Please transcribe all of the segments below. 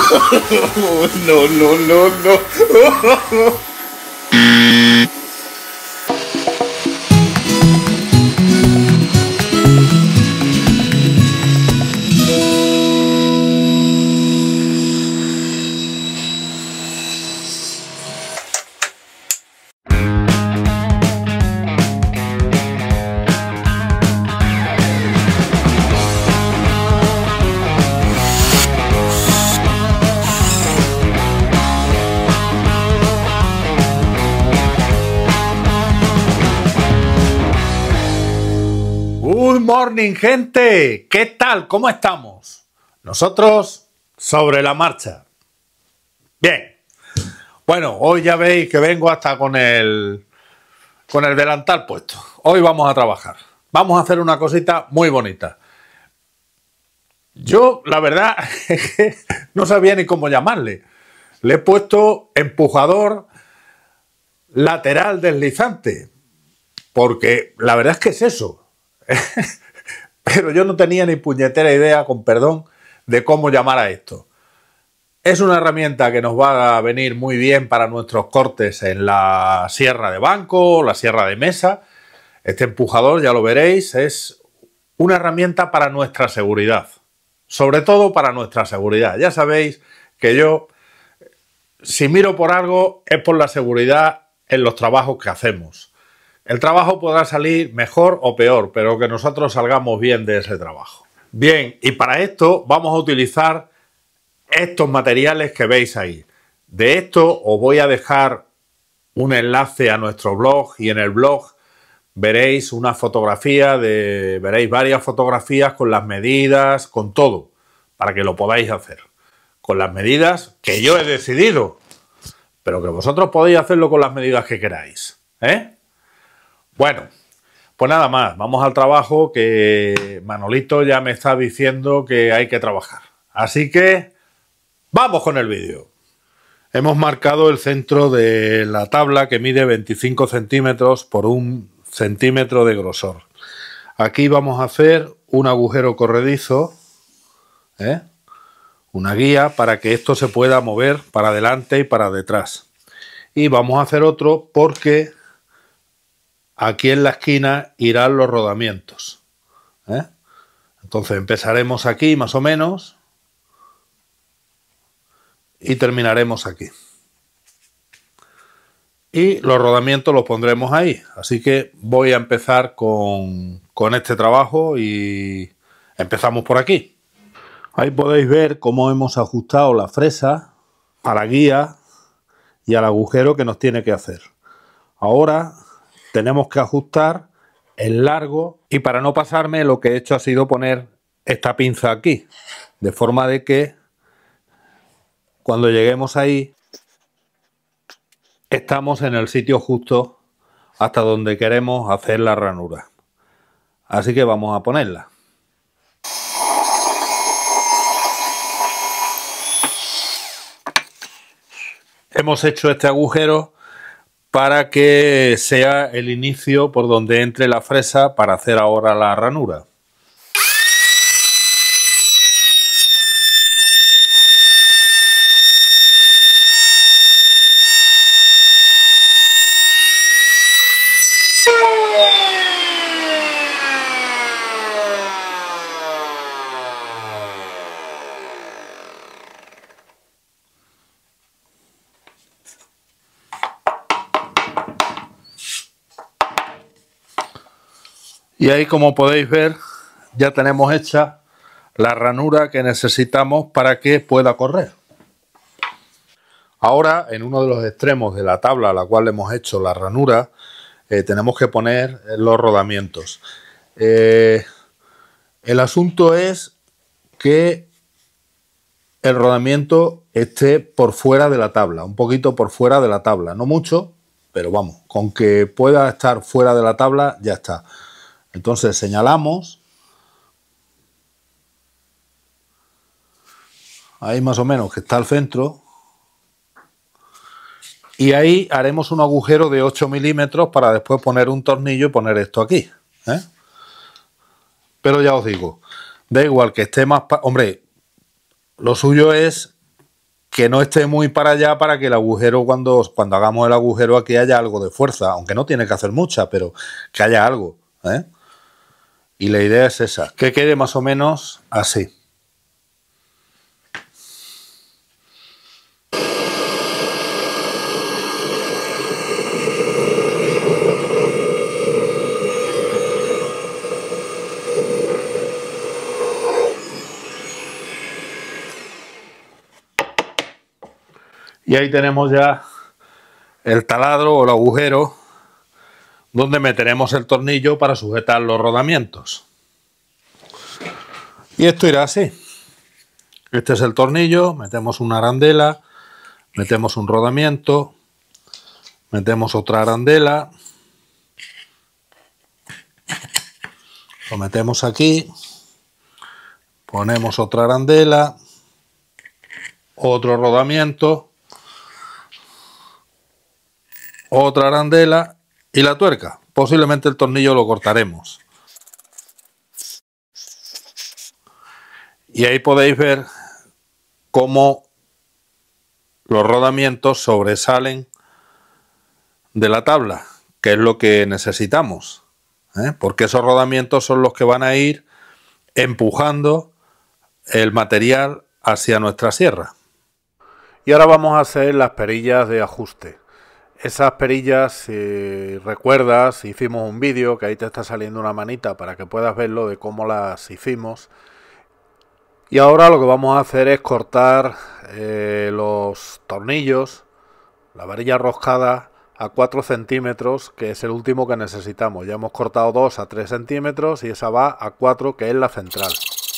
No, no, no, no. Good morning, gente. ¿Qué tal? ¿Cómo estamos? Nosotros sobre la marcha. Bien. Bueno, hoy ya veis que vengo hasta con el delantal puesto. Hoy vamos a trabajar. Vamos a hacer una cosita muy bonita. Yo, la verdad, es que no sabía ni cómo llamarle. Le he puesto empujador lateral deslizante. Porque la verdad es que es eso. Pero yo no tenía ni puñetera idea, con perdón, de cómo llamar a esto. Es una herramienta que nos va a venir muy bien para nuestros cortes en la sierra de banco o la sierra de mesa. Este empujador, ya lo veréis, es una herramienta para nuestra seguridad. Sobre todo para nuestra seguridad. Ya sabéis que yo, si miro por algo, es por la seguridad en los trabajos que hacemos. El trabajo podrá salir mejor o peor, pero que nosotros salgamos bien de ese trabajo. Bien, y para esto vamos a utilizar estos materiales que veis ahí. De esto os voy a dejar un enlace a nuestro blog y en el blog veréis una fotografía, veréis varias fotografías con las medidas, con todo, para que lo podáis hacer. Con las medidas que yo he decidido, pero que vosotros podéis hacerlo con las medidas que queráis, ¿eh? Bueno, pues nada más, vamos al trabajo, que Manolito ya me está diciendo que hay que trabajar. Así que vamos con el vídeo. Hemos marcado el centro de la tabla, que mide 25 centímetros por 1 centímetro de grosor. Aquí vamos a hacer un agujero corredizo, una guía para que esto se pueda mover para adelante y para detrás. Y vamos a hacer otro porque aquí en la esquina irán los rodamientos. Entonces empezaremos aquí más o menos y terminaremos aquí. Y los rodamientos los pondremos ahí. Así que voy a empezar con este trabajo y empezamos por aquí. Ahí podéis ver cómo hemos ajustado la fresa a la guía y al agujero que nos tiene que hacer. Ahora tenemos que ajustar el largo y para no pasarme lo que he hecho ha sido poner esta pinza aquí, de forma de que cuando lleguemos ahí estamos en el sitio justo hasta donde queremos hacer la ranura. Así que vamos a ponerla. Hemos hecho este agujero para que sea el inicio por donde entre la fresa para hacer ahora la ranura. Y ahí, como podéis ver, ya tenemos hecha la ranura que necesitamos para que pueda correr. Ahora, en uno de los extremos de la tabla a la cual hemos hecho la ranura, tenemos que poner los rodamientos. El asunto es que el rodamiento esté por fuera de la tabla, un poquito por fuera de la tabla, no mucho, pero vamos, con que pueda estar fuera de la tabla ya está. Entonces señalamos ahí más o menos que está el centro y ahí haremos un agujero de 8 milímetros para después poner un tornillo y poner esto aquí, Pero ya os digo, da igual que esté más... Hombre, lo suyo es que no esté muy para allá para que el agujero, cuando hagamos el agujero aquí, haya algo de fuerza, aunque no tiene que hacer mucha, pero que haya algo, ¿eh? Y la idea es esa, que quede más o menos así. Y ahí tenemos ya el taladro o el agujero donde meteremos el tornillo para sujetar los rodamientos. Y esto irá así. Este es el tornillo, metemos una arandela, metemos un rodamiento, metemos otra arandela, lo metemos aquí, ponemos otra arandela, otro rodamiento, otra arandela y la tuerca. Posiblemente el tornillo lo cortaremos. Y ahí podéis ver cómo los rodamientos sobresalen de la tabla, que es lo que necesitamos, ¿eh? Porque esos rodamientos son los que van a ir empujando el material hacia nuestra sierra. Y ahora vamos a hacer las perillas de ajuste. Esas perillas, si recuerdas, hicimos un vídeo, que ahí te está saliendo una manita para que puedas verlo de cómo las hicimos. Y ahora lo que vamos a hacer es cortar los tornillos, la varilla roscada a 4 centímetros, que es el último que necesitamos. Ya hemos cortado 2 a 3 centímetros y esa va a 4, que es la central.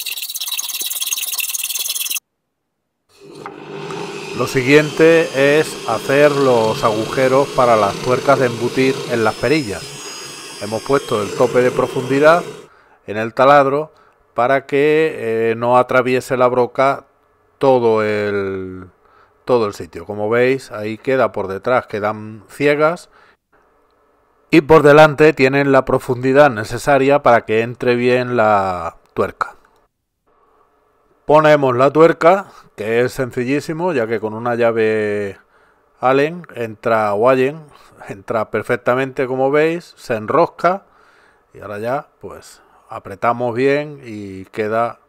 Lo siguiente es hacer los agujeros para las tuercas de embutir en las perillas. Hemos puesto el tope de profundidad en el taladro para que no atraviese la broca todo el sitio. Como veis, ahí queda por detrás, quedan ciegas, y por delante tienen la profundidad necesaria para que entre bien la tuerca. Ponemos la tuerca, que es sencillísimo, ya que con una llave Allen entra perfectamente, como veis, se enrosca y ahora ya pues apretamos bien y queda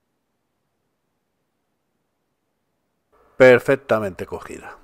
perfectamente cogida.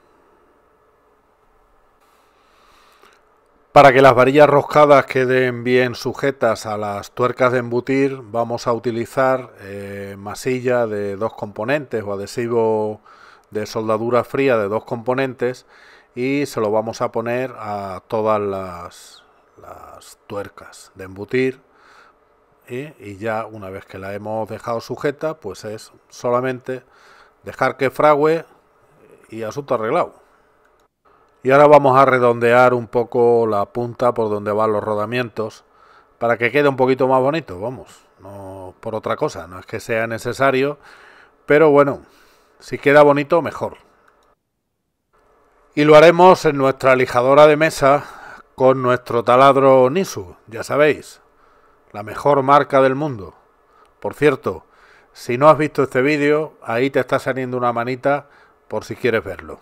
Para que las varillas roscadas queden bien sujetas a las tuercas de embutir, vamos a utilizar masilla de 2 componentes o adhesivo de soldadura fría de 2 componentes, y se lo vamos a poner a todas las tuercas de embutir, y ya una vez que la hemos dejado sujeta, pues es solamente dejar que fragüe y asunto arreglado. Y ahora vamos a redondear un poco la punta por donde van los rodamientos para que quede un poquito más bonito, vamos, no por otra cosa, no es que sea necesario, pero bueno, si queda bonito mejor. Y lo haremos en nuestra lijadora de mesa con nuestro taladro Nisu, ya sabéis, la mejor marca del mundo. Por cierto, si no has visto este vídeo, ahí te está saliendo una manita por si quieres verlo.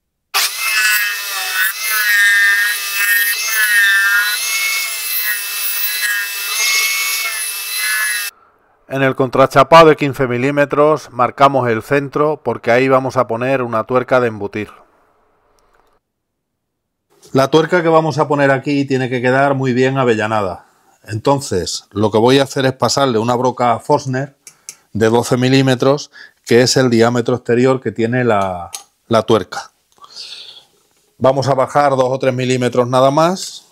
En el contrachapado de 15 milímetros marcamos el centro porque ahí vamos a poner una tuerca de embutir. La tuerca que vamos a poner aquí tiene que quedar muy bien avellanada. Entonces lo que voy a hacer es pasarle una broca Forstner de 12 milímetros, que es el diámetro exterior que tiene la tuerca. Vamos a bajar 2 o 3 milímetros nada más.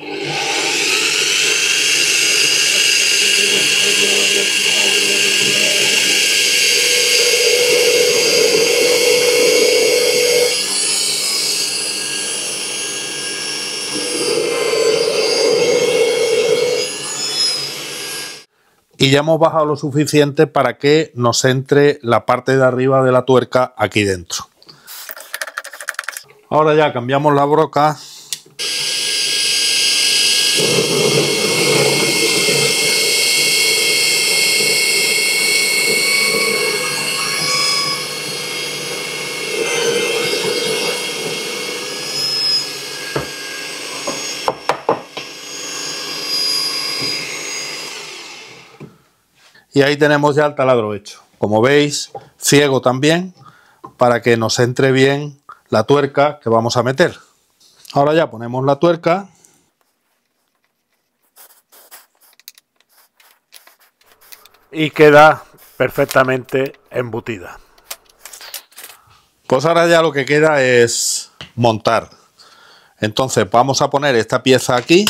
Y ya hemos bajado lo suficiente para que nos entre la parte de arriba de la tuerca aquí dentro. Ahora ya cambiamos la broca. Y ahí tenemos ya el taladro hecho. Como veis, ciego también, para que nos entre bien la tuerca que vamos a meter. Ahora ya ponemos la tuerca. Y queda perfectamente embutida. Pues ahora ya lo que queda es montar. Entonces vamos a poner esta pieza aquí.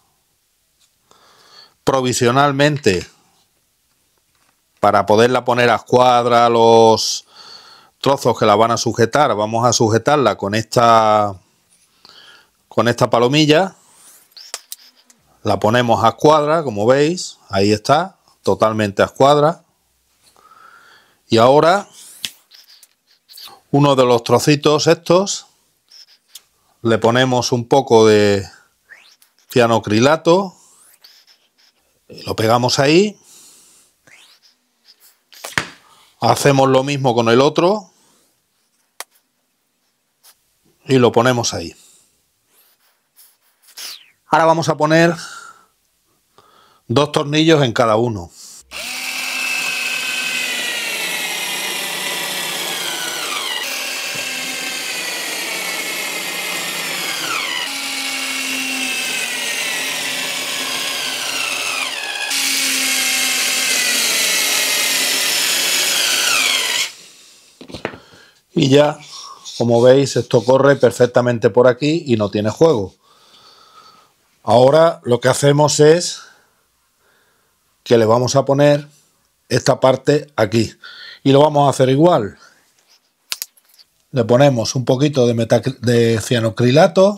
Provisionalmente, para poderla poner a escuadra, los trozos que la van a sujetar, vamos a sujetarla con esta palomilla. La ponemos a escuadra, como veis, ahí está, totalmente a escuadra. Y ahora uno de los trocitos estos le ponemos un poco de cianocrilato, lo pegamos ahí. Hacemos lo mismo con el otro y lo ponemos ahí. Ahora vamos a poner 2 tornillos en cada uno. Y ya, como veis, esto corre perfectamente por aquí y no tiene juego. Ahora lo que hacemos es que le vamos a poner esta parte aquí. Y lo vamos a hacer igual. Le ponemos un poquito de cianocrilato.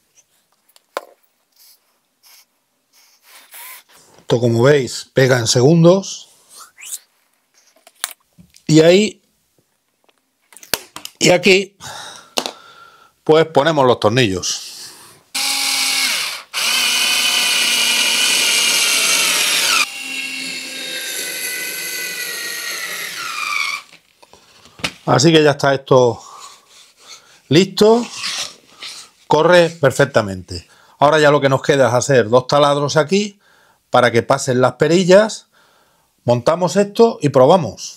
Esto, como veis, pega en segundos. Y ahí... Y aquí, pues ponemos los tornillos. Así que ya está esto listo. Corre perfectamente. Ahora ya lo que nos queda es hacer 2 taladros aquí para que pasen las perillas. Montamos esto y probamos.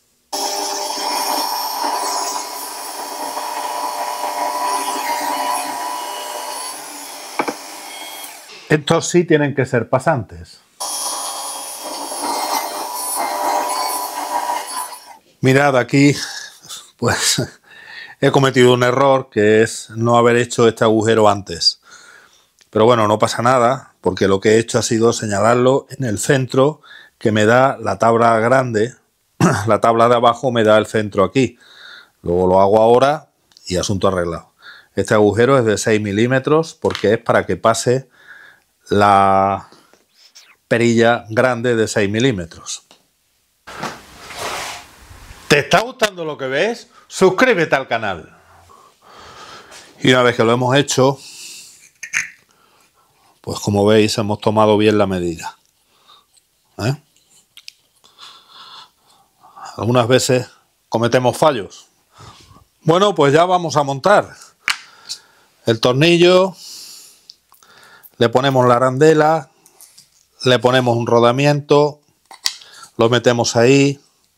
Estos sí tienen que ser pasantes. Mirad aquí, pues he cometido un error, que es no haber hecho este agujero antes. Pero bueno, no pasa nada, porque lo que he hecho ha sido señalarlo en el centro, que me da la tabla grande. La tabla de abajo me da el centro aquí. Luego lo hago ahora y asunto arreglado. Este agujero es de 6 milímetros porque es para que pase la perilla grande de 6 milímetros. ¿Te está gustando lo que ves? Suscríbete al canal. Y una vez que lo hemos hecho, pues como veis hemos tomado bien la medida. Algunas veces cometemos fallos. Bueno, pues ya vamos a montar el tornillo. Le ponemos la arandela, le ponemos un rodamiento, lo metemos ahí.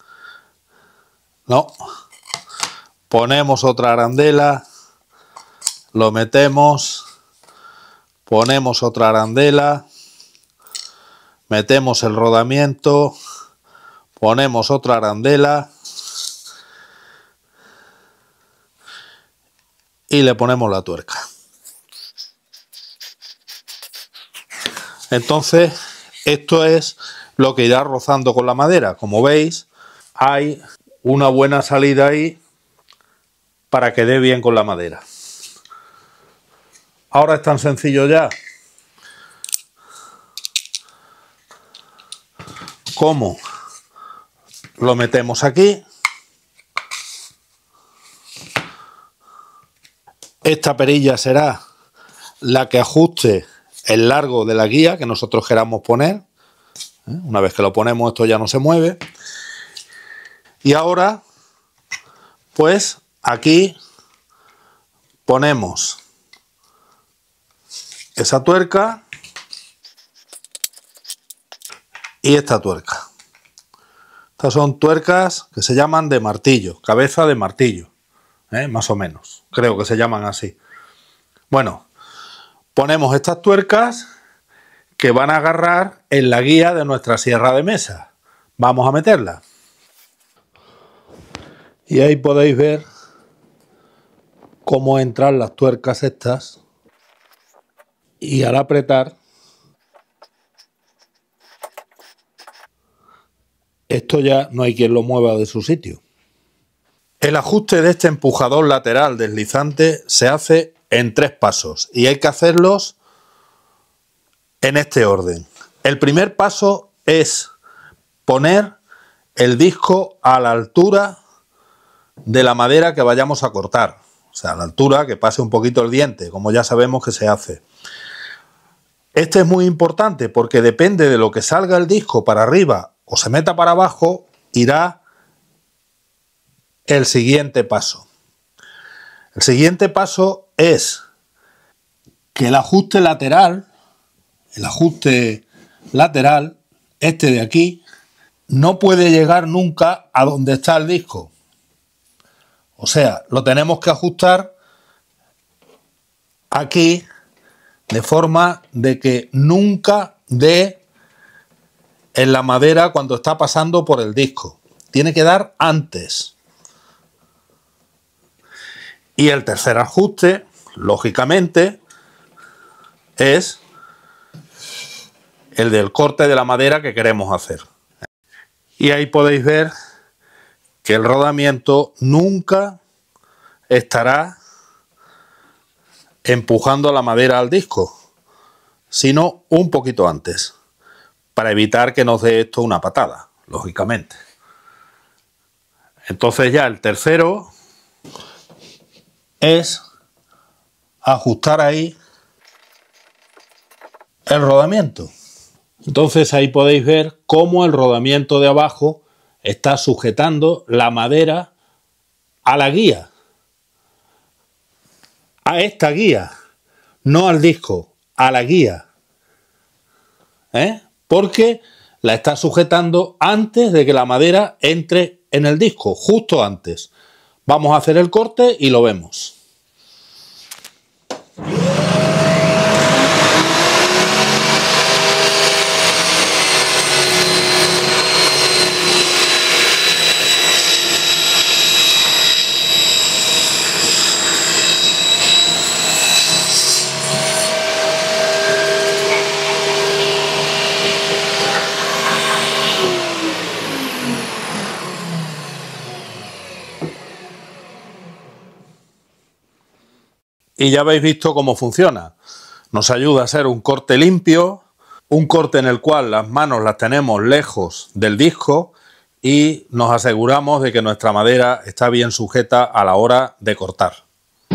No. Ponemos otra arandela, lo metemos, ponemos otra arandela, metemos el rodamiento, ponemos otra arandela y le ponemos la tuerca. Entonces, esto es lo que irá rozando con la madera. Como veis, hay una buena salida ahí para que dé bien con la madera. Ahora es tan sencillo ya como lo metemos aquí. Esta perilla será la que ajuste el largo de la guía que nosotros queramos poner. Una vez que lo ponemos, esto ya no se mueve. Y ahora, pues aquí ponemos esa tuerca y esta tuerca. Estas son tuercas que se llaman de martillo, cabeza de martillo, más o menos, creo que se llaman así. Bueno, ponemos estas tuercas que van a agarrar en la guía de nuestra sierra de mesa. Vamos a meterla. Y ahí podéis ver cómo entran las tuercas estas. Y al apretar, esto ya no hay quien lo mueva de su sitio. El ajuste de este empujador lateral deslizante se hace en 3 pasos y hay que hacerlos en este orden. El primer paso es poner el disco a la altura de la madera que vayamos a cortar, o sea, a la altura que pase un poquito el diente, como ya sabemos que se hace. Este es muy importante porque depende de lo que salga el disco para arriba o se meta para abajo, irá el siguiente paso. El siguiente paso es que el ajuste lateral, este de aquí, no puede llegar nunca a donde está el disco. O sea, lo tenemos que ajustar aquí de forma de que nunca dé en la madera cuando está pasando por el disco. Tiene que dar antes. Y el tercer ajuste, lógicamente, es el del corte de la madera que queremos hacer. Y ahí podéis ver que el rodamiento nunca estará empujando la madera al disco, sino un poquito antes, para evitar que nos dé esto una patada, lógicamente. Entonces ya el tercero es ajustar ahí el rodamiento. Entonces ahí podéis ver cómo el rodamiento de abajo está sujetando la madera a la guía. A esta guía, no al disco, a la guía. Porque la está sujetando antes de que la madera entre en el disco, justo antes. Vamos a hacer el corte y lo vemos. Y ya habéis visto cómo funciona. Nos ayuda a hacer un corte limpio, un corte en el cual las manos las tenemos lejos del disco y nos aseguramos de que nuestra madera está bien sujeta a la hora de cortar.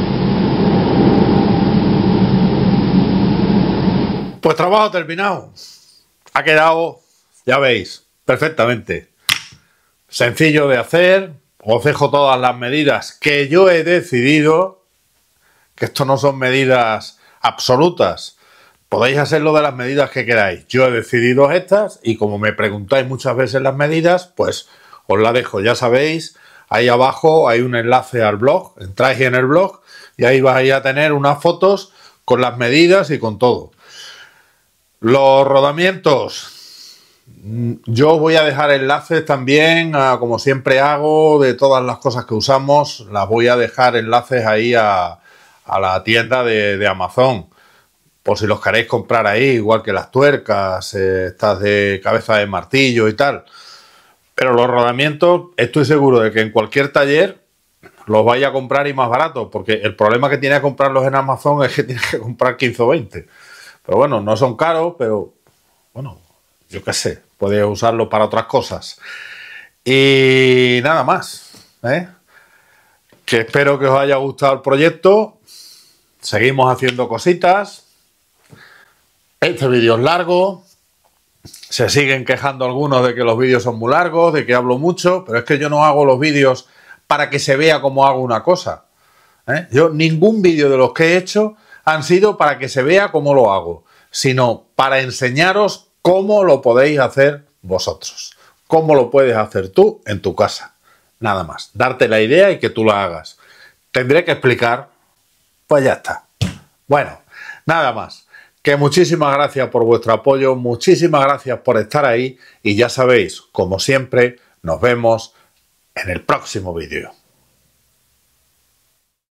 Pues trabajo terminado. Ha quedado, ya veis, perfectamente. Sencillo de hacer. Os dejo todas las medidas que yo he decidido, que esto no son medidas absolutas. Podéis hacerlo de las medidas que queráis. Yo he decidido estas y como me preguntáis muchas veces las medidas, pues os las dejo. Ya sabéis, ahí abajo hay un enlace al blog. Entráis en el blog y ahí vais a tener unas fotos con las medidas y con todo. Los rodamientos, yo voy a dejar enlaces también, como siempre hago, de todas las cosas que usamos, las voy a dejar enlaces ahí a la tienda de Amazon, por si los queréis comprar ahí, igual que las tuercas, estas de cabeza de martillo y tal. Pero los rodamientos, estoy seguro de que en cualquier taller los vais a comprar y más baratos, porque el problema que tiene que comprarlos en Amazon es que tienes que comprar 15 o 20. Pero bueno, no son caros, pero bueno, yo qué sé, podéis usarlos para otras cosas. Y nada más, que espero que os haya gustado el proyecto. Seguimos haciendo cositas. Este vídeo es largo. Se siguen quejando algunos de que los vídeos son muy largos, de que hablo mucho, pero es que yo no hago los vídeos para que se vea cómo hago una cosa. Yo ningún vídeo de los que he hecho han sido para que se vea cómo lo hago, sino para enseñaros cómo lo podéis hacer vosotros. cómo lo puedes hacer tú en tu casa. Nada más, darte la idea y que tú la hagas. Tendré que explicar, pues ya está. Bueno, nada más. Que muchísimas gracias por vuestro apoyo, muchísimas gracias por estar ahí y ya sabéis, como siempre, nos vemos en el próximo vídeo.